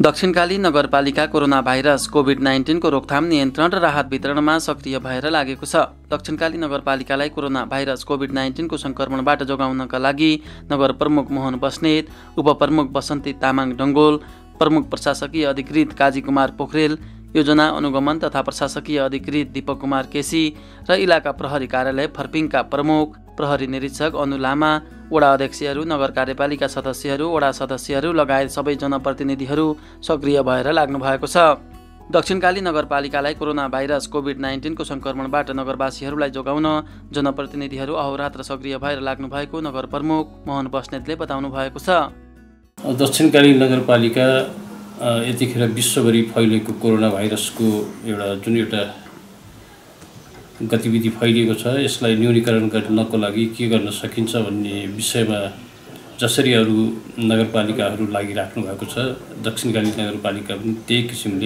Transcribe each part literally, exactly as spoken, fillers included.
दक्षिणकाली नगरपालिका corona virus covid nineteen को रोकथाम नियन्त्रण र राहत वितरणमा सक्रिय भएर लागेको छ। दक्षिणकाली नगरपालिकालाई कोरोना भाइरस कोभिड नाइन्टिन को संक्रमणबाट जोगाउनका लागि नगर प्रमुख मोहन बस्नेत, उपप्रमुख बसन्ती तामाङ डङ्गोल, प्रमुख प्रशासकीय अधिकृत काजी कुमार पोखरेल, योजना अनुगमन तथा प्रशासकीय अधिकृत दीपक कुमार केसी र इलाका प्रहरी कार्यालय फर्पिङका प्रमुख प्रहरी निरीक्षक अनु लामा, वडा अध्यक्षहरू, नगर कार्यपालिका सदस्यहरू, वडा सदस्यहरू लगायत सबै जनप्रतिनिधिहरू सक्रिय भएर लाग्नु भएको छ। दक्षिणकाली नगरपालिकालाई कोरोना भाइरस कोभिड नाइन्टिन को संक्रमणबाट नगरवासीहरूलाई जोगाउन जनप्रतिनिधिहरू अहोरात्र सक्रिय भएर लाग्नु भएको नगर प्रमुख मोहन बस्नेतले बताउनु भएको छ। दक्षिणकाली नगरपालिका यतिखेर विश्वभरि फैलिएको कोरोना भाइरसको एउटा जुन एउटा गतिविधि फैलिएको छ, यसलाई न्यूनीकरण गर्नको लागि के गर्न सकिन्छ भन्ने विषयमा जसरी अरू नगरपालिकाहरू लागिराख्नु भएको छ, दक्षिणकाली नगरपालिका पनि त्यही किसिमले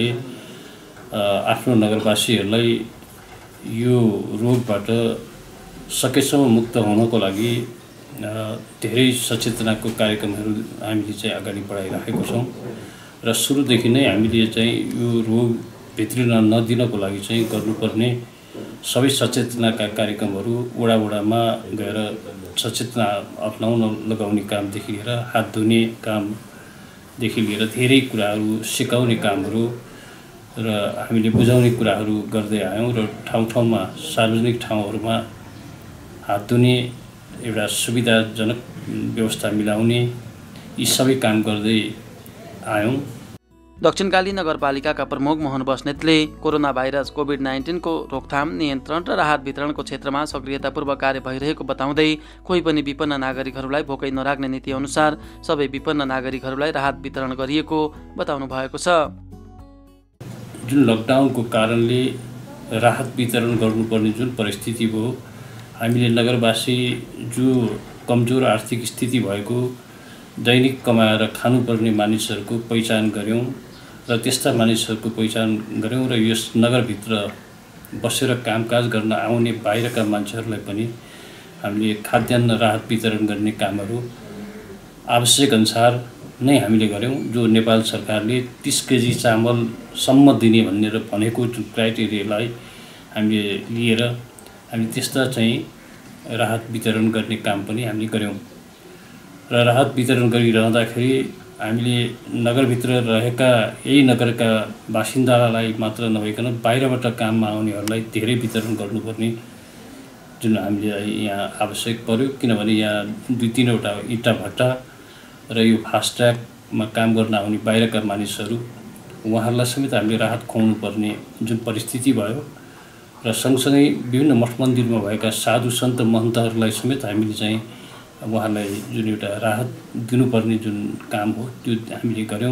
आफ्नो नगरवासीहरूलाई यो रोगबाट सकेसम्म मुक्त हुनको लागि धेरै सचेतनाको कार्यक्रमहरू हामीले चाहिँ अगाडि बढाइराखेको छौँ र सुरुदेखि नै हामीले चाहिँ यो रोग भित्रिन नदिनको लागि चाहिँ गर्नुपर्ने सबै सचेतनाका कार्यक्रमहरू वडा वडामा गएर सचेतना अपनाउन लगाउने कामदेखि लिएर हात धुने कामदेखि लिएर धेरै कुराहरू सिकाउने कामहरू र हामीले बुझाउने कुराहरू गर्दै आयौँ र ठाउँ ठाउँमा सार्वजनिक ठाउँहरूमा हात धुने एउटा सुविधाजनक व्यवस्था मिलाउने यी सबै काम गर्दै आयौँ। दक्षिणकाली नगरपालिकाका प्रमुख मोहन बस्नेतले कोरोना भाइरस कोभिड नाइन्टिन को रोकथाम नियन्त्रण र राहत वितरणको क्षेत्रमा सक्रियतापूर्वक कार्य भइरहेको बताउँदै कोही पनि विपन्न नागरिकहरूलाई भोकै नराख्ने नीति अनुसार सबै विपन्न नागरिकहरूलाई राहत वितरण गरिएको बताउनु भएको छ। जुन लकडाउनको कारणले राहत वितरण गर्नुपर्ने जुन परिस्थिति भयो, हामीले नगरवासी जो कमजोर आर्थिक स्थिति भएको दैनिक कमाएर खानुपर्ने मानिसहरूको पहिचान गऱ्यौँ र त्यस्ता मानिसहरूको पहिचान गऱ्यौँ र यस नगरभित्र बसेर कामकाज गर्न आउने बाहिरका मान्छेहरूलाई पनि हामीले खाद्यान्न राहत वितरण गर्ने कामहरू आवश्यक अनुसार नै हामीले गऱ्यौँ। जो नेपाल सरकारले तीस केजी चामलसम्म दिने भनेर भनेको जुन क्राइटेरियालाई हामीले लिएर हामी त्यस्ता चाहिँ राहत वितरण गर्ने काम पनि हामीले गऱ्यौँ र राहत वितरण गरिरहँदाखेरि हामीले नगरभित्र रहेका यही नगरका बासिन्दालाई मात्र नभइकन बाहिरबाट काममा आउनेहरूलाई धेरै वितरण गर्नुपर्ने जुन हामीले यहाँ आवश्यक पर्यो, किनभने यहाँ दुई तिनवटा इँटा भट्टा र यो फास्ट्र्यागमा काम गर्न आउने बाहिरका मानिसहरू उहाँहरूलाई समेत हामीले राहत खुवाउनु पर्ने जुन परिस्थिति भयो र सँगसँगै विभिन्न मठ मन्दिरमा भएका साधु सन्त महन्तहरूलाई समेत हामीले चाहिँ उहाँलाई जुन एउटा राहत दिनुपर्ने जुन काम हो त्यो हामीले गऱ्यौँ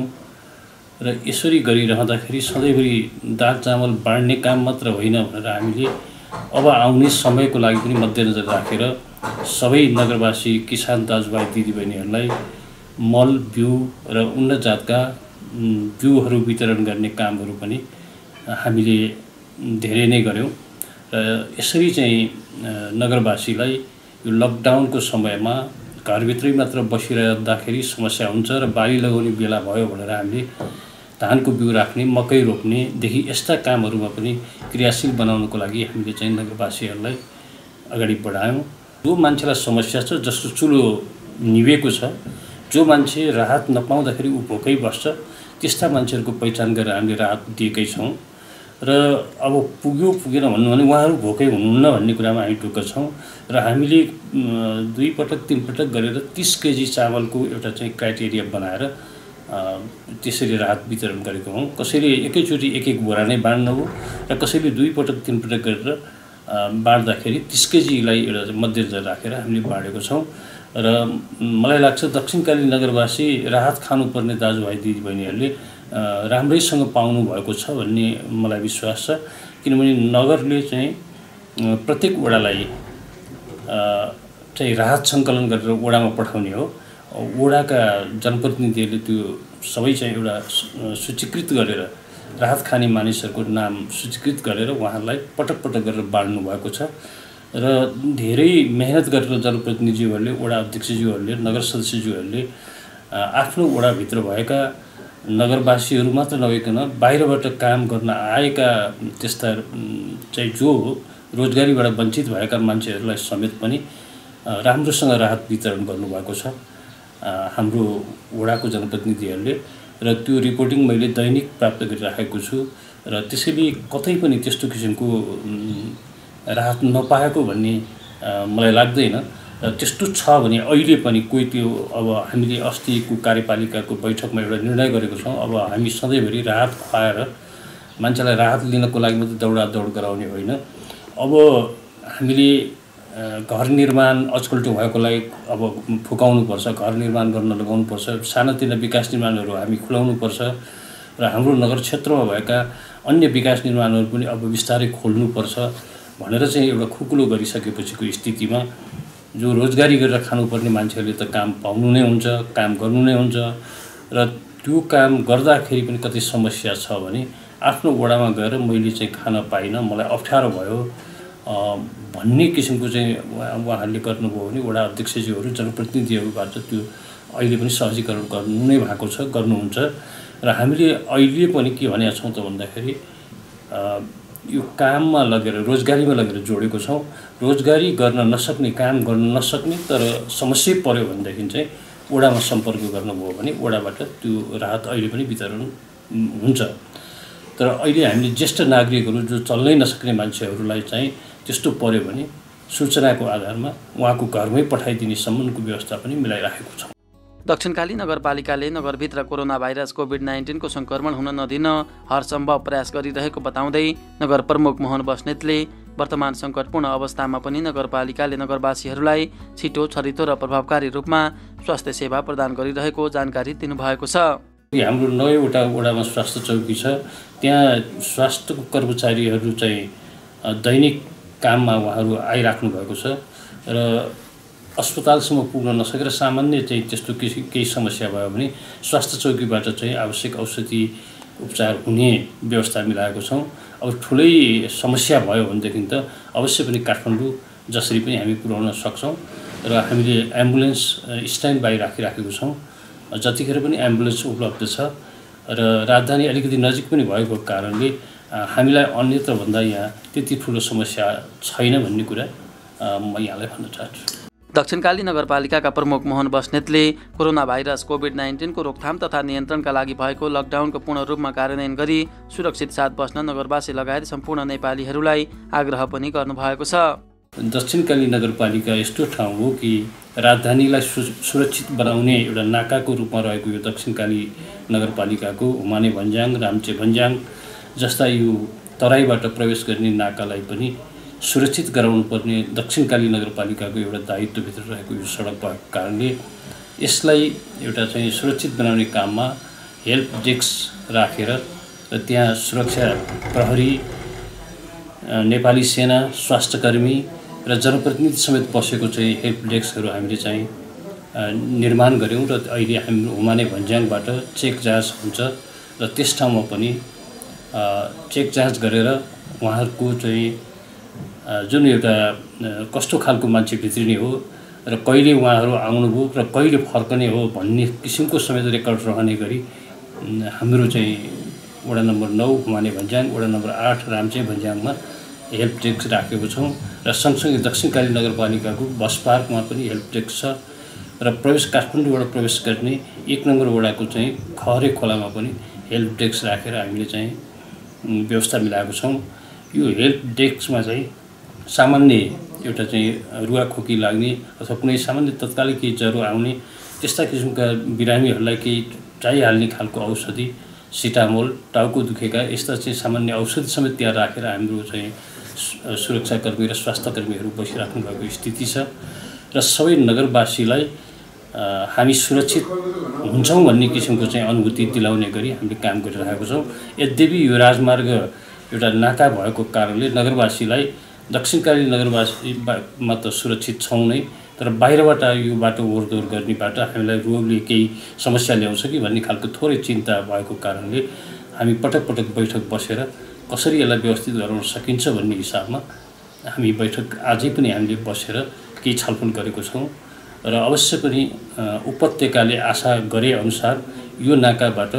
र यसरी गरिरहँदाखेरि सधैँभरि दाल चामल बाँड्ने काम मात्र होइन भनेर हामीले अब आउने समयको लागि पनि मध्यनजर राखेर सबै नगरवासी किसान दाजुभाइ दिदीबहिनीहरूलाई मल बिउ र उन्नत जातका बिउहरू वितरण गर्ने कामहरू पनि हामीले धेरै नै गऱ्यौँ र यसरी चाहिँ नगरवासीलाई यो लकडाउनको समयमा घरभित्रै मात्र बसिरहँदाखेरि समस्या हुन्छ र बाली लगाउने बेला भयो भनेर हामीले धानको बिउ राख्ने, मकै रोप्नेदेखि यस्ता कामहरूमा पनि क्रियाशील बनाउनको लागि हामीले चाहिँ नगरवासीहरूलाई अगाडि बढायौँ। जो मान्छेलाई समस्या छ, जसको चुलो निभेको छ, जो मान्छे राहत नपाउँदाखेरि ऊ भोकै बस्छ, त्यस्ता मान्छेहरूको पहिचान गरेर हामीले राहत दिएकै छौँ र अब पुग्यो पुगेन भन्नु भने उहाँहरू भोकै हुनुहुन्न भन्ने कुरामा हामी ढुक्क छौँ र हामीले दुई पटक तिन पटक गरेर तीस केजी चामलको एउटा चाहिँ क्राइटेरिया बनाएर त्यसरी राहत वितरण गरेको हौँ। कसैले एकैचोटि एक एक बोरा नै बाँड्नु हो र कसैले दुई पटक तिन पटक गरेर बाँड्दाखेरि तीस केजीलाई एउटा मध्यनजर राखेर हामीले बाँडेको छौँ र मलाई लाग्छ दक्षिणकाली नगरवासी राहत खानुपर्ने दाजुभाइ दिदीबहिनीहरूले राम्रैसँग पाउनु भएको छ भन्ने मलाई विश्वास छ, किनभने नगरले चाहिँ प्रत्येक वडालाई चाहिँ राहत सङ्कलन गरेर वडामा पठाउने हो। वडाका जनप्रतिनिधिहरूले त्यो सबै चाहिँ एउटा सूचीकृत गरेर राहत खाने मानिसहरूको नाम सूचीकृत गरेर उहाँहरूलाई पटक पटक गरेर बाँड्नु भएको छ र धेरै मेहनत गरेर जनप्रतिनिधिज्यूहरूले, वडा अध्यक्षज्यूहरूले, नगर सदस्यज्यूहरूले आफ्नो वडाभित्र भएका नगरवासीहरू मात्र नभइकन बाहिरबाट काम गर्न आएका त्यस्ता चाहिँ जो रोजगारीबाट वञ्चित भएका मान्छेहरूलाई समेत पनि राम्रोसँग राहत वितरण गर्नुभएको छ हाम्रो वडाको जनप्रतिनिधिहरूले र त्यो रिपोर्टिङ मैले दैनिक प्राप्त गरिराखेको छु र त्यसैले कतै पनि त्यस्तो किसिमको राहत नपाएको भन्ने मलाई लाग्दैन। त्यस्तो छ भने अहिले पनि कोही त्यो अब हामीले अस्तिको कार्यपालिकाको बैठकमा एउटा निर्णय गरेको छौँ, अब हामी सधैँभरि राहत खुवाएर मान्छेलाई राहत लिनको लागि मात्रै दौडादौड गराउने होइन। अब हामीले घर निर्माण अचकल्टो भएकोलाई अब फुकाउनुपर्छ, घर निर्माण गर्न लगाउनुपर्छ, सानातिना विकास निर्माणहरू हामी खुलाउनुपर्छ र हाम्रो नगर क्षेत्रमा भएका अन्य विकास निर्माणहरू पनि अब बिस्तारै खोल्नुपर्छ भनेर चाहिँ एउटा खुकुलो गरिसकेपछिको स्थितिमा जो रोजगारी गरेर खानुपर्ने मान्छेहरूले त काम पाउनु नै हुन्छ, काम गर्नु नै हुन्छ र त्यो काम गर्दाखेरि पनि कति समस्या छ भने आफ्नो वडामा गएर मैले चाहिँ खान पाइनँ, मलाई अप्ठ्यारो भयो भन्ने किसिमको चाहिँ उहाँहरूले गर्नुभयो भने वडा अध्यक्षज्यूहरू जनप्रतिनिधिहरूबाट त्यो अहिले पनि सहजीकरण गर्नु नै भएको छ, गर्नुहुन्छ र हामीले अहिले पनि के भनेका छौँ त भन्दाखेरि यो काममा लगेर रोजगारीमा लगेर जोडेको छौँ। रोजगारी गर्न नसक्ने, काम गर्न नसक्ने तर समस्या पर्यो भनेदेखि चाहिँ वडामा सम्पर्क गर्नुभयो भने वडाबाट त्यो राहत अहिले पनि वितरण हुन्छ। तर अहिले हामीले ज्येष्ठ नागरिकहरू जो चल्नै नसक्ने मान्छेहरूलाई चाहिँ त्यस्तो पर्यो भने सूचनाको आधारमा उहाँको घरमै पठाइदिने सम्मको व्यवस्था पनि मिलाइराखेको छ। दक्षिणकाली नगरपालिकाले नगरभित्र कोरोना भाइरस कोभिड नाइन्टिनको सङ्क्रमण हुन नदिन हरसम्भव प्रयास गरिरहेको बताउँदै नगर प्रमुख मोहन बस्नेतले वर्तमान सङ्कटपूर्ण अवस्थामा पनि नगरपालिकाले नगरवासीहरूलाई छिटो, छरितो र प्रभावकारी रूपमा स्वास्थ्य सेवा प्रदान गरिरहेको जानकारी दिनुभएको छ। हाम्रो नौवटा वडामा स्वास्थ्य चौकी छ, त्यहाँ स्वास्थ्यको कर्मचारीहरू चाहिँ दैनिक काममा उहाँहरू आइराख्नु भएको छ र अस्पतालसम्म पुग्न नसकेर सामान्य चाहिँ त्यस्तो केही केही समस्या भयो भने स्वास्थ्य चौकीबाट चाहिँ आवश्यक औषधि उपचार हुने व्यवस्था मिलाएको छौँ। अब ठुलै समस्या भयो भनेदेखि त अवश्य पनि काठमाडौँ जसरी पनि हामी पुर्याउन सक्छौँ र हामीले एम्बुलेन्स स्ट्यान्ड बाई राखिराखेको छौँ। जतिखेर पनि एम्बुलेन्स उपलब्ध छ र राजधानी अलिकति नजिक पनि भएको कारणले हामीलाई अन्यत्र भन्दा यहाँ त्यति ठुलो समस्या छैन भन्ने कुरा म यहाँलाई भन्न चाहन्छु। दक्षिणकाली नगरपालिकाका प्रमुख मोहन बस्नेतले कोरोना भाइरस कोभिड नाइन्टिनको रोकथाम तथा नियन्त्रणका लागि भएको लकडाउनको पूर्ण रूपमा कार्यान्वयन गरी सुरक्षित साथ बस्न नगरवासी लगायत सम्पूर्ण नेपालीहरूलाई आग्रह पनि गर्नुभएको छ। दक्षिणकाली नगरपालिका यस्तो ठाउँ हो कि राजधानीलाई सुरक्षित बनाउने एउटा नाकाको रूपमा रहेको यो दक्षिणकाली नगरपालिकाको हुमाने भन्ज्याङ, राम्चे भन्ज्याङ जस्ता यो तराईबाट प्रवेश गर्ने नाकालाई पनि सुरक्षित गराउनु पर्ने दक्षिणकाली नगरपालिकाको एउटा दायित्वभित्र रहेको यो सडक भएको कारणले यसलाई एउटा चाहिँ सुरक्षित बनाउने काममा हेल्प डेस्क राखेर र त्यहाँ सुरक्षा प्रहरी, नेपाली सेना, स्वास्थ्यकर्मी र जनप्रतिनिधि समेत बसेको चाहिँ हेल्प डेस्कहरू हामीले चाहिँ निर्माण गऱ्यौँ र अहिले हाम्रो हुमाने भन्ज्याङबाट चेक जाँच हुन्छ र त्यस ठाउँमा पनि चेक जाँच गरेर उहाँहरूको चाहिँ जुन एउटा कस्तो खालको मान्छे भित्रिने हो र कहिले उहाँहरू आउनुभयो र कहिले फर्कने हो भन्ने किसिमको समेत रेकर्ड रहने गरी हाम्रो चाहिँ वडा नम्बर नौ हुमाने भन्ज्याङ, वडा नम्बर आठ राम्चे भन्ज्याङमा हेल्प डेस्क राखेको छौँ र सँगसँगै दक्षिणकाली नगरपालिकाको बस पार्कमा पनि हेल्प डेस्क छ र प्रवेश काठमाडौँबाट प्रवेश गर्ने एक नम्बर वडाको चाहिँ खहरे खोलामा पनि हेल्प डेस्क राखेर हामीले चाहिँ व्यवस्था मिलाएको छौँ। यो हेल्प डेस्कमा चाहिँ सामान्य एउटा चाहिँ रुवाखोकी लाग्ने अथवा कुनै सामान्य तत्कालै केही ज्वरो आउने त्यस्ता किसिमका बिरामीहरूलाई केही चाहिहाल्ने खालको औषधि, सिटामोल, टाउको दुखेका यस्ता चाहिँ सामान्य औषधि समेत त्यहाँ राखेर हाम्रो चाहिँ सुरक्षाकर्मी र स्वास्थ्यकर्मीहरू बसिराख्नु भएको स्थिति छ र सबै नगरवासीलाई हामी सुरक्षित हुन्छौँ भन्ने किसिमको चाहिँ अनुभूति दिलाउने गरी हामीले काम गरिरहेको छौँ। यद्यपि यो राजमार्ग एउटा नाका भएको कारणले नगरवासीलाई दक्षिणकाली नगरवासीमा त सुरक्षित छौँ नै, तर बाहिरबाट यो बाटो ओहोरदोहोर गर्नेबाट हामीलाई रोगले केही समस्या ल्याउँछ कि भन्ने खालको थोरै चिन्ता भएको कारणले हामी पटक पटक बैठक बसेर कसरी यसलाई व्यवस्थित गराउन सकिन्छ भन्ने हिसाबमा हामी बैठक आजै पनि हामीले बसेर केही छलफल गरेको छौँ र अवश्य पनि उपत्यकाले आशा गरे अनुसार यो नाकाबाट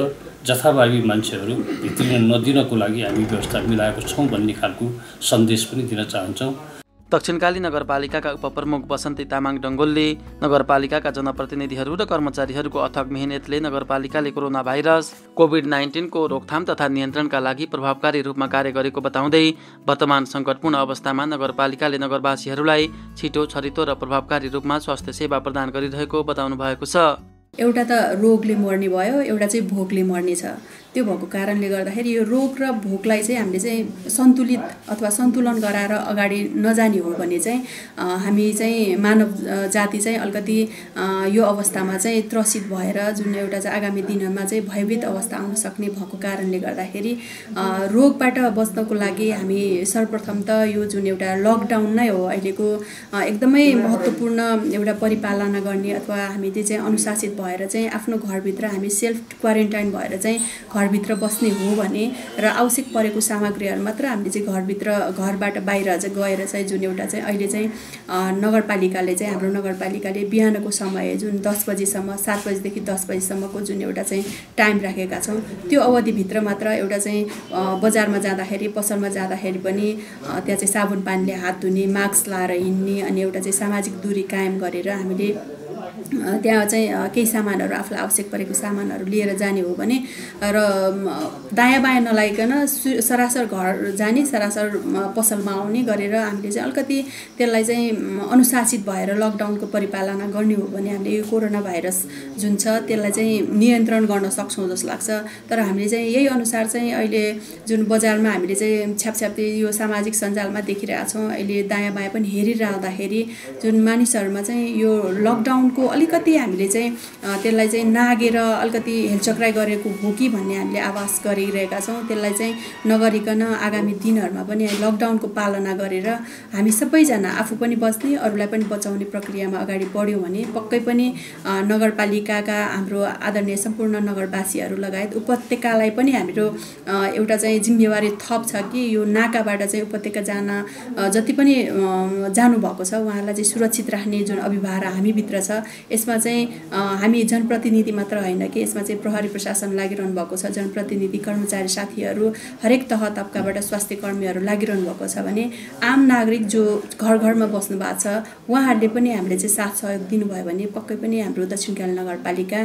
जथाभावी मान्छेहरू भित्रिन नदिनको लागि हामी व्यवस्था मिलाएको छौँ भन्ने खालको सन्देश पनि दिन चाहन्छौँ। दक्षिणकाली नगरपालिकाका उपप्रमुख बसन्ती तामाङ डङ्गोलले नगरपालिकाका जनप्रतिनिधिहरू र कर्मचारीहरूको अथक मेहनतले नगरपालिकाले कोरोना भाइरस कोभिड नाइन्टिनको रोकथाम तथा नियन्त्रणका लागि प्रभावकारी रूपमा कार्य गरेको बताउँदै वर्तमान सङ्कटपूर्ण अवस्थामा नगरपालिकाले नगरवासीहरूलाई छिटो छरितो र प्रभावकारी रूपमा स्वास्थ्य सेवा प्रदान गरिरहेको बताउनु भएको छ। एउटा त रोगले मर्ने भयो, एउटा चाहिँ भोकले मर्ने छ। त्यो भएको कारणले गर्दाखेरि यो रोग र भोकलाई चाहिँ हामीले चाहिँ सन्तुलित अथवा सन्तुलन गराएर अगाडि नजाने हो भने चाहिँ हामी चाहिँ मानव जाति चाहिँ अलिकति यो अवस्थामा चाहिँ त्रसित भएर जुन एउटा चाहिँ आगामी दिनमा चाहिँ भयभीत अवस्था आउन सक्ने भएको कारणले गर्दाखेरि रोगबाट बच्नको लागि हामी सर्वप्रथम त यो जुन एउटा लकडाउन नै हो अहिलेको एकदमै महत्त्वपूर्ण एउटा परिपालना गर्ने अथवा हामीले चाहिँ अनुशासित भएर चाहिँ आफ्नो घरभित्र हामी सेल्फ क्वारेन्टाइन भएर चाहिँ घरभित्र बस्ने हो भने र आवश्यक परेको सामग्रीहरू मात्र हामीले चाहिँ घरभित्र घरबाट बाहिर चाहिँ गएर चाहिँ जुन एउटा चाहिँ अहिले चाहिँ नगरपालिकाले चाहिँ हाम्रो नगरपालिकाले बिहानको समय जुन दस बजीसम्म सात बजीदेखि दस बजीसम्मको जुन एउटा चाहिँ टाइम राखेका छौँ त्यो अवधिभित्र मात्र एउटा चाहिँ बजारमा जाँदाखेरि पसलमा जाँदाखेरि पनि त्यहाँ चाहिँ साबुन पानीले हात धुने, मास्क लाएर हिँड्ने अनि एउटा चाहिँ सामाजिक दूरी कायम गरेर हामीले त्यहाँ चाहिँ केही सामानहरू आफूलाई आवश्यक परेको सामानहरू लिएर जाने हो भने र दायाँ बायाँ नलागिकन सरासर घर जाने सरासर पसलमा आउने गरेर हामीले चाहिँ अलिकति त्यसलाई चाहिँ अनुशासित भएर लकडाउनको परिपालना गर्ने हो भने हामीले यो कोरोना भाइरस जुन छ त्यसलाई चाहिँ नियन्त्रण गर्न सक्छौँ जस्तो लाग्छ। तर हामीले चाहिँ यही अनुसार चाहिँ अहिले जुन बजारमा हामीले चाहिँ छ्यापछ्याप्ती यो सामाजिक सञ्जालमा देखिरहेका छौँ, अहिले दायाँ बायाँ पनि हेरिरहँदाखेरि जुन मानिसहरूमा चाहिँ यो लकडाउनको अलिकति हामीले चाहिँ त्यसलाई चाहिँ नागेर अलिकति हेलचक्राइ गरेको हो कि भन्ने हामीले आभास गरिरहेका छौँ। त्यसलाई चाहिँ नगरिकन आगामी दिनहरूमा पनि लकडाउनको पालना गरेर हामी सबैजना आफू पनि बस्ने अरूलाई पनि बचाउने प्रक्रियामा अगाडि बढ्यौँ भने पक्कै पनि नगरपालिकाका हाम्रो आदरणीय सम्पूर्ण नगरवासीहरू लगायत उपत्यकालाई पनि हाम्रो एउटा चाहिँ जिम्मेवारी थप छ कि यो नाकाबाट चाहिँ उपत्यका जान जति पनि जानुभएको छ उहाँहरूलाई चाहिँ सुरक्षित राख्ने जुन अभिभावना हामीभित्र छ यसमा चाहिँ हामी जनप्रतिनिधि मात्र होइन कि यसमा चाहिँ प्रहरी प्रशासन लागिरहनु भएको छ, जनप्रतिनिधि कर्मचारी साथीहरू हरेक तह तबकाबाट स्वास्थ्य कर्मीहरू लागिरहनु भएको छ भने आम नागरिक जो घर घरमा बस्नु भएको छ उहाँहरूले पनि हामीले चाहिँ साथ सहयोग दिनुभयो भने पक्कै पनि हाम्रो दक्षिणकाली नगरपालिका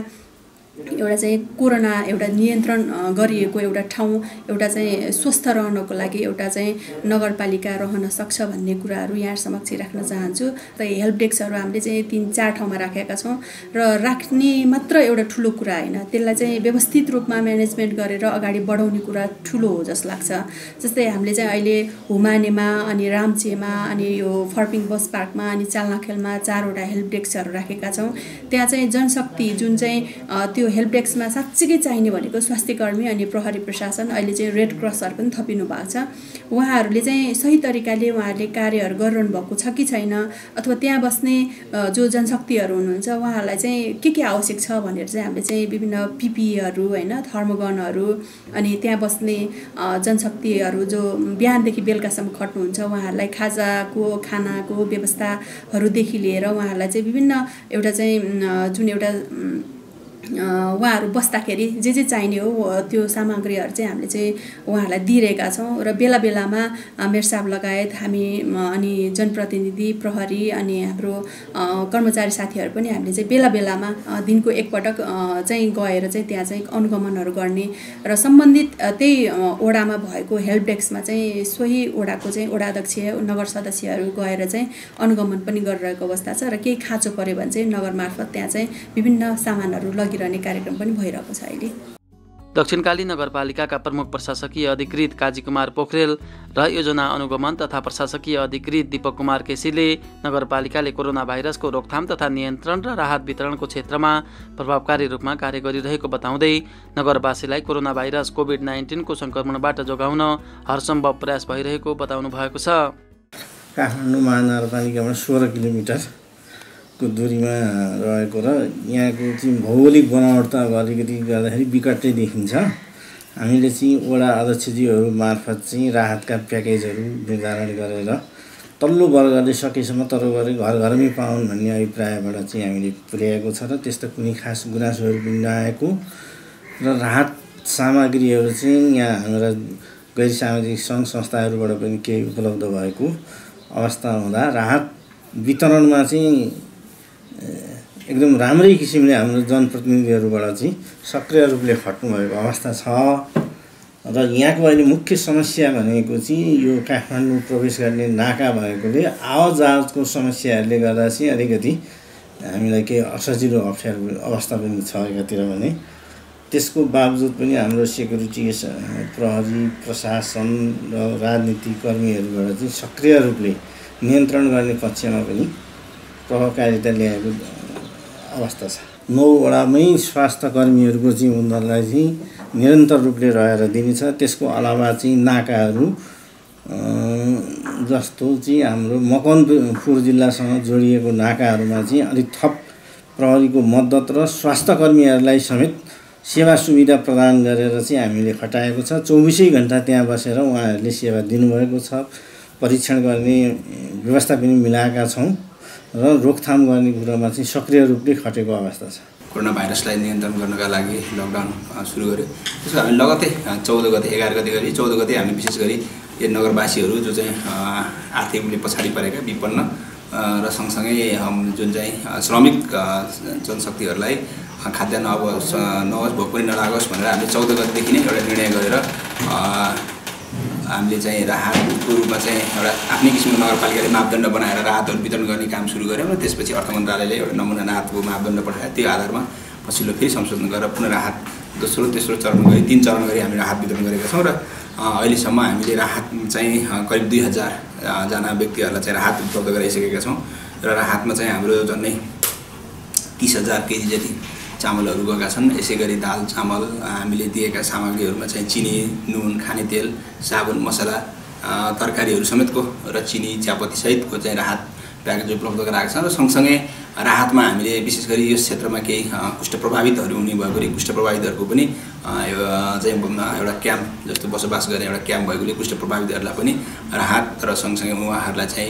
एउटा चाहिँ कोरोना एउटा नियन्त्रण गरिएको एउटा ठाउँ एउटा चाहिँ स्वस्थ रहनको लागि एउटा चाहिँ नगरपालिका रहन सक्छ भन्ने कुराहरू यहाँ समक्ष राख्न चाहन्छु। र हेल्प डेस्कहरू हामीले चाहिँ तिन चार ठाउँमा राखेका छौँ र राख्ने मात्र एउटा ठुलो कुरा होइन, त्यसलाई चाहिँ व्यवस्थित रूपमा म्यानेजमेन्ट गरेर अगाडि बढाउने कुरा ठुलो हो जस्तो लाग्छ। जस्तै हामीले चाहिँ अहिले हुमानेमा अनि रामचेमा अनि यो फर्पिङ बस पार्कमा अनि चाल्नाखेलमा चारवटा हेल्प डेस्कहरू राखेका छौँ। त्यहाँ चाहिँ जनशक्ति जुन चाहिँ त्यो हेल्प डेस्कमा साँच्चीकै चाहिने भनेको स्वास्थ्य कर्मी अनि प्रहरी प्रशासन अहिले चाहिँ रेड क्रसहरू पनि थपिनु भएको छ। उहाँहरूले चाहिँ सही तरिकाले उहाँहरूले कार्यहरू गरिरहनु भएको छ कि छैन अथवा त्यहाँ बस्ने जो जनशक्तिहरू हुनुहुन्छ उहाँहरूलाई चाहिँ के के आवश्यक छ भनेर चाहिँ हामीले चाहिँ विभिन्न पिपिईहरू होइन थर्मोगनहरू अनि त्यहाँ बस्ने जनशक्तिहरू जो बिहानदेखि बेलुकासम्म खट्नुहुन्छ उहाँहरूलाई खाजाको खानाको व्यवस्थाहरूदेखि लिएर उहाँहरूलाई चाहिँ विभिन्न एउटा चाहिँ जुन एउटा उहाँहरू बस्दाखेरि जे जे चाहिने हो त्यो सामग्रीहरू चाहिँ हामीले चाहिँ उहाँहरूलाई दिइरहेका छौँ। र बेला बेलामा मेयर साहब लगायत हामी अनि जनप्रतिनिधि प्रहरी अनि हाम्रो कर्मचारी साथीहरू पनि हामीले चाहिँ बेला बेलामा दिनको एकपटक चाहिँ गएर चाहिँ त्यहाँ चाहिँ अनुगमनहरू गर्ने र सम्बन्धित त्यही ओडामा भएको हेल्प डेस्कमा चाहिँ सोही ओडाको चाहिँ ओडा अध्यक्ष नगर सदस्यहरू गएर चाहिँ अनुगमन पनि गरिरहेको अवस्था छ। र केही खाँचो पऱ्यो भने चाहिँ नगर मार्फत त्यहाँ चाहिँ विभिन्न सामानहरू रहने कार्यक्रम पनि भइरहेको छ। अहिले दक्षिणकाली नगरपालिकाका प्रमुख प्रशासकीय अधिकृत काजी कुमार पोखरेल र योजना अनुगमन तथा प्रशासकीय अधिकृत दीपक कुमार केसीले नगरपालिकाले कोरोना भाइरसको रोकथाम तथा नियन्त्रण र राहत वितरणको क्षेत्रमा प्रभावकारी रूपमा कार्य गरिरहेको बताउँदै नगरवासीलाई कोरोना भाइरस कोभिड नाइन्टिनको सङ्क्रमणबाट जोगाउन हरसम्भव प्रयास भइरहेको बताउनु भएको छ। काठमाडौँ महानगरपालिकामा सोह्र किलोमिटर को दूरीमा रहेको र यहाँको चाहिँ भौगोलिक बनावट त अब अलिकति गर्दाखेरि विकटै देखिन्छ। हामीले चाहिँ वडा अध्यक्षज्यूहरू मार्फत चाहिँ राहतका प्याकेजहरू निर्धारण गरेर तल्लो वर्गले सकेसम्म तल्लो वर्ग घर घरमै पाउन् भन्ने अभिप्रायबाट चाहिँ हामीले पुर्याएको छ र त्यस्तो कुनै खास गुनासोहरू पनि नआएको र राहत सामग्रीहरू चाहिँ यहाँ हाम्रा गैर सामाजिक सङ्घ संस्थाहरूबाट पनि केही उपलब्ध भएको अवस्था हुँदा राहत वितरणमा चाहिँ एकदम राम्रै किसिमले हाम्रो जनप्रतिनिधिहरूबाट चाहिँ सक्रिय रूपले खट्नुभएको अवस्था छ र यहाँको अहिले मुख्य समस्या भनेको चाहिँ यो काठमाडौँ प्रवेश गर्ने नाका भएकोले आवत जावतको समस्याहरूले गर्दा चाहिँ अलिकति हामीलाई केही असजिलो अप्ठ्यारो अवस्था पनि छ एकातिर भने त्यसको बावजुद पनि हाम्रो सेक्युरिटी प्रहरी प्रशासन र राजनीतिक कर्मीहरूबाट चाहिँ सक्रिय रूपले नियन्त्रण गर्ने पक्षमा पनि प्रभावकारिता ल्याएको अवस्था छ। नौ वडामै स्वास्थ्य कर्मीहरूको चाहिँ उनीहरूलाई चाहिँ निरन्तर रूपले रहेर दिनेछ। त्यसको अलावा चाहिँ नाकाहरू जस्तो चाहिँ हाम्रो मकवानपुर जिल्लासँग जोडिएको नाकाहरूमा चाहिँ अलिक थप प्रहरीको मद्दत र स्वास्थ्य कर्मीहरूलाई समेत सेवा सुविधा प्रदान गरेर चाहिँ हामीले खटाएको छ। चौबिसै घन्टा त्यहाँ बसेर उहाँहरूले सेवा दिनुभएको छ। परीक्षण गर्ने व्यवस्था पनि मिलाएका छौँ र रोकथाम गर्ने कुरामा चाहिँ सक्रिय रूपले खटेको अवस्था छ। कोरोना भाइरसलाई नियन्त्रण गर्नका लागि लकडाउन सुरु गर्यो। त्यसको हामी लगत्तै चौध गते एघार गते गरी चौध गते हामी विशेष गरी यो नगरवासीहरू जो चाहिँ आर्थिक रूपले पछाडि परेका विपन्न र सँगसँगै जुन चाहिँ श्रमिक जनशक्तिहरूलाई खाद्यान्न अब नहोस् भोक पनि नलागोस् भनेर हामीले चौध गतेदेखि नै एउटा निर्णय गरेर हामीले चाहिँ राहतको रूपमा चाहिँ एउटा आफ्नै किसिमको नगरपालिकाले मापदण्ड बनाएर राहतहरू वितरण गर्ने काम सुरु गऱ्यौँ र त्यसपछि अर्थ मन्त्रालयले एउटा नमुना राहतको मापदण्ड पठायो। त्यो आधारमा पछिल्लो फेरि संशोधन गरेर पुनः राहत दोस्रो तेस्रो चरण गरी तीन चरण गरी हामीले राहत वितरण गरेका छौँ र अहिलेसम्म हामीले राहत चाहिँ करिब दुई हजारजना व्यक्तिहरूलाई चाहिँ राहत उपलब्ध गराइसकेका छौँ र राहतमा चाहिँ हाम्रो झन्डै तिस हजार केजी जति चामलहरू गएका छन्। यसै गरी दाल चामल हामीले दिएका सामग्रीहरूमा चाहिँ चिनी नुन खाने तेल साबुन मसला तरकारीहरू समेतको र चिनी चियापत्ती सहितको चाहिँ राहत प्याकेज उपलब्ध गराएका छन् र सँगसँगै राहतमा हामीले विशेष गरी यस क्षेत्रमा केही कुष्ठ प्रभावितहरू हुने भएकोले कुष्ठ प्रभावितहरूको पनि चाहिँ एउटा क्याम्प जस्तो बसोबास गर्ने एउटा क्याम्प भएकोले कुष्ठ प्रभावितहरूलाई पनि राहत र सँगसँगै उहाँहरूलाई चाहिँ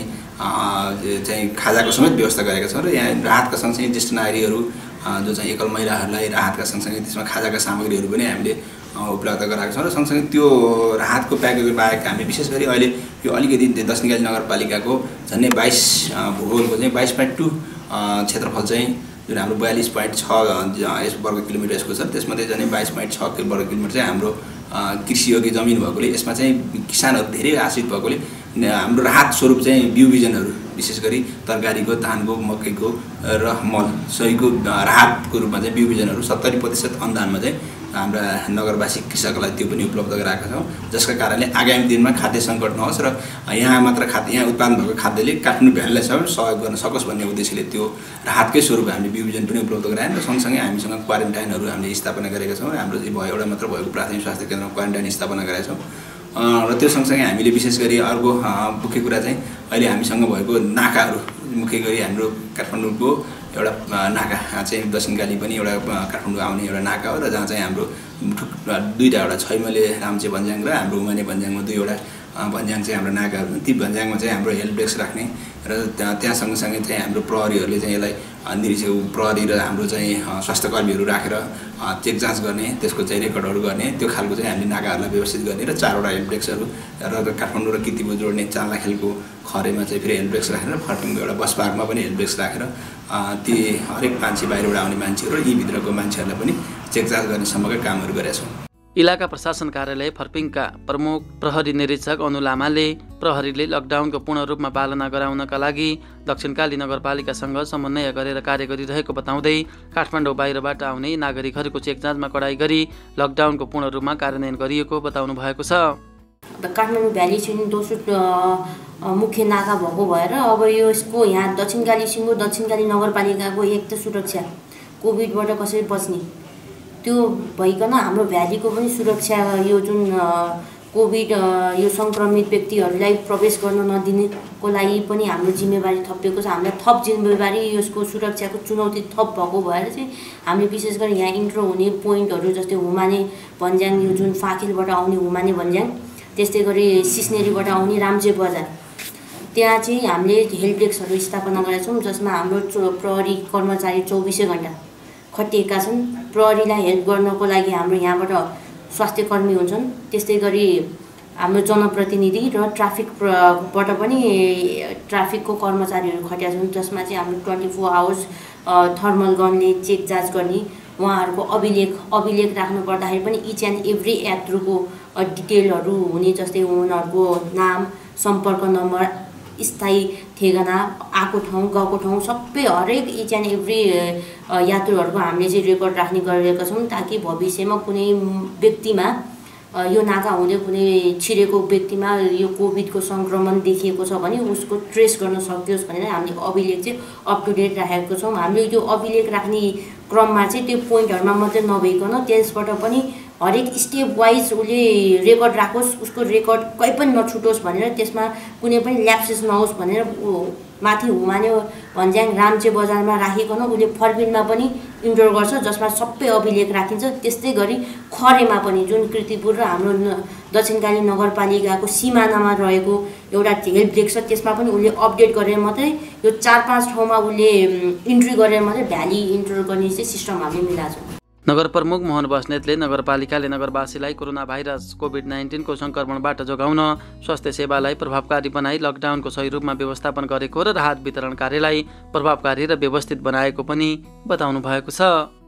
चाहिँ खाजाको समेत व्यवस्था गरेका छौँ र यहाँ राहतका सँगसँगै ज्येष्ठ नागरिकहरू जो चाहिँ एकल महिलाहरूलाई राहतका सँगसँगै त्यसमा खाजाका सामग्रीहरू पनि हामीले उपलब्ध गराएका छौँ र सँगसँगै त्यो राहतको प्याकेज बाहेक हामी विशेष गरी अहिले यो अलिकति दक्षिणकाली नगरपालिकाको झन्डै बाइस भूगोलको चाहिँ बाइस पोइन्ट टू क्षेत्रफल चाहिँ जुन हाम्रो बयालिस पोइन्ट छ यस वर्ग किलोमिटर यसको छ त्यसमध्ये झन्डै बाइस पोइन्ट छ वर्ग किलोमिटर चाहिँ हाम्रो कृषियोग्य जमिन भएकोले यसमा चाहिँ किसानहरू धेरै आश्रित भएकोले हाम्रो राहत स्वरूप चाहिँ बिउ बिजनहरू विशेष गरी तरकारीको धानको मकैको र मल सहीको राहतको रूपमा चाहिँ बिउ बिजनहरू सत्तरी प्रतिशत अनुदानमा चाहिँ हाम्रा नगरवासी कृषकलाई त्यो पनि उपलब्ध गराएका छौँ जसका कारणले आगामी दिनमा खाद्य सङ्कट नहोस् र यहाँ मात्र खाद्य यहाँ उत्पादन भएको खाद्यले काठमाडौँ भ्यालीलाई सबै सहयोग गर्न सकोस् भन्ने उद्देश्यले त्यो राहतकै स्वरूप हामीले बिउ बिजन पनि उपलब्ध गरायौँ र सँगसँगै हामीसँग क्वारेन्टाइनहरू हामीले स्थापना गरेका छौँ र हाम्रो भयो एउटा मात्र भएको प्राथमिक स्वास्थ्य केन्द्रमा क्वारेन्टाइन स्थापना गरेका छौँ र त्यो सँगसँगै हामीले विशेष गरी अर्को मुख्य कुरा चाहिँ अहिले हामीसँग भएको नाकाहरू मुख्य गरी हाम्रो काठमाडौँको एउटा नाका चाहिँ दक्षिणकाली पनि एउटा काठमाडौँ आउने एउटा नाका हो र जहाँ चाहिँ हाम्रो दुईवटा एउटा छैमले रामचे भन्ज्याङ र हाम्रो उमाने भन्ज्याङमा दुईवटा भन्ज्याङ चाहिँ हाम्रो नाकाहरू ती भन्ज्याङमा चाहिँ हाम्रो हेल्प डेस्क राख्ने र त्यहाँ त्यहाँ सँगसँगै चाहिँ हाम्रो प्रहरीहरूले चाहिँ यसलाई निरीक्षक प्रहरी र हाम्रो चाहिँ स्वास्थ्य कर्मीहरू राखेर चेक जाँच गर्ने त्यसको चाहिँ रेकर्डहरू गर्ने त्यो खालको चाहिँ हामीले नाकाहरूलाई व्यवस्थित गर्ने र चारवटा हेल्प डेस्कहरू र काठमाडौँ र किर्तिपुर जोड्ने चाल्नाखेलको खरेमा चाहिँ फेरि हेल्प डेस्क राखेर फर्किङको एउटा बस पार्कमा पनि हेल्प डेस्क राखेर ती हरेक मान्छे बाहिरबाट आउने मान्छेहरू र यीभित्रको मान्छेहरूलाई पनि चेक जाँच गर्नेसम्मका कामहरू गरेका छौँ। इलाका प्रशासन कार्यालय फर्पिङका प्रमुख प्रहरी निरीक्षक अनु लामाले प्रहरीले लकडाउनको पूर्ण रूपमा पालना गराउनका लागि दक्षिणकाली नगरपालिकासँग समन्वय गरेर कार्य गरिरहेको बताउँदै काठमाडौँ बाहिरबाट आउने नागरिकहरूको चेक जाँचमा कडाई गरी लकडाउनको पूर्ण रूपमा कार्यान्वयन गरिएको बताउनु भएको छ। काठमाडौँ भ्याली चाहिँ दोस्रो मुख्य नाका भएको भएर अब यो यसको यहाँ दक्षिणकाली सिङ्गो दक्षिणकाली नगरपालिकाको एक त सुरक्षा कोभिडबाट कसरी बच्ने त्यो भइकन हाम्रो भ्यालीको पनि सुरक्षा यो जुन कोभिड यो सङ्क्रमित व्यक्तिहरूलाई प्रवेश गर्न नदिनेको लागि पनि हाम्रो जिम्मेवारी थपिएको छ। हामीलाई थप जिम्मेवारी यसको सुरक्षाको चुनौती थप भएको भएर चाहिँ हामीले विशेष गरी यहाँ इन्ट्रो हुने पोइन्टहरू जस्तै हुमाने भन्ज्याङ यो जुन फाकेलबाट आउने हुमाने भन्ज्याङ त्यस्तै गरी सिस्नेरीबाट आउने रामजे बजार त्यहाँ चाहिँ हामीले हेल्प डेस्कहरू स्थापना गरेका छौँ जसमा हाम्रो प्रहरी कर्मचारी चौबिसै घन्टा खटिएका छन्। प्रहरीलाई हेल्प गर्नको लागि हाम्रो यहाँबाट स्वास्थ्यकर्मी हुन्छन्, त्यस्तै गरी हाम्रो जनप्रतिनिधि र ट्राफिकबाट पनि ट्राफिकको कर्मचारीहरू खटिया छन्, जसमा चाहिँ हाम्रो ट्वेन्टी फोर आवर्स थर्मल गनले चेक जाँच गर्ने, उहाँहरूको अभिलेख अभिलेख राख्नु पर्दाखेरि पनि इच एन्ड एभ्री यात्रुको डिटेलहरू हुने, जस्तै उनीहरूको नाम, सम्पर्क नम्बर, स्थायी ठेगाना, आएको ठाउँ, गएको ठाउँ सबै हरेक इच एन्ड एभ्री यात्रुहरूको हामीले चाहिँ रेकर्ड राख्ने गरिरहेका छौँ, ताकि भविष्यमा कुनै व्यक्तिमा यो नाका हुँदै कुनै छिरेको व्यक्तिमा यो कोभिडको सङ्क्रमण देखिएको छ भने उसको ट्रेस गर्न सकियोस् भनेर हामीले अभिलेख चाहिँ अप टु डेट राखेको छौँ। हामीले यो अभिलेख राख्ने क्रममा चाहिँ त्यो पोइन्टहरूमा मात्रै नभइकन त्यसबाट पनि हरेक स्टेप वाइज उसले रेकर्ड राखोस्, उसको रेकर्ड कहीँ पनि नछुटोस् भनेर, त्यसमा कुनै पनि ल्याप्सेस नहोस् भनेर माथि हुमान्यो भन्ज्याङ राम्चे बजारमा राखिकन उसले फर्बिनमा पनि इन्टर गर्छ, जसमा सबै अभिलेख राखिन्छ। त्यस्तै गरी खरेमा पनि, जुन कृतिपुर र हाम्रो दक्षिणकाली नगरपालिकाको सिमानामा रहेको एउटा हेल्प डेस्क छ, त्यसमा पनि उसले अपडेट गरेर मात्रै यो चार पाँच ठाउँमा उसले इन्ट्री गरेर मात्रै भ्याली इन्टर गर्ने चाहिँ सिस्टम हामीले मिलाएको छ। नगर प्रमुख मोहन बस्नेतले नगरपालिकाले नगरवासीलाई कोरोना भाइरस कोभिड नाइन्टिनको सङ्क्रमणबाट जोगाउन स्वास्थ्य सेवालाई प्रभावकारी बनाई लकडाउनको सही रूपमा व्यवस्थापन गरेको र राहत वितरण कार्यलाई प्रभावकारी र व्यवस्थित बनाएको पनि बताउनु भएको छ।